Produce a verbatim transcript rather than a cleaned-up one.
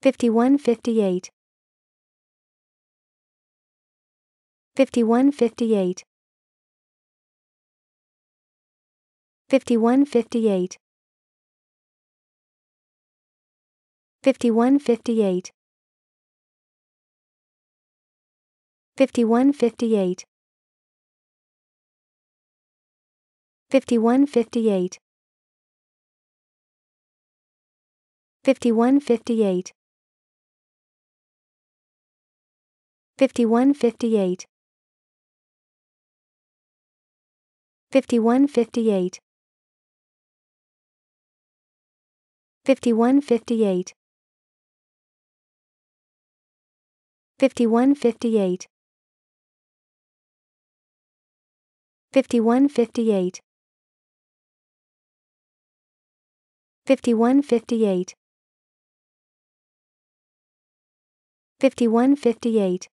fifty-one fifty-eight, fifty-one fifty-eight, fifty-one fifty-eight, fifty-one fifty-eight, fifty-one fifty-eight, fifty-one fifty-eight, fifty-one fifty-eight, fifty-one fifty-eight, fifty-one fifty-eight, fifty-one fifty-eight, fifty-one fifty-eight, fifty-one fifty-eight, fifty-one fifty-eight, fifty-one fifty-eight,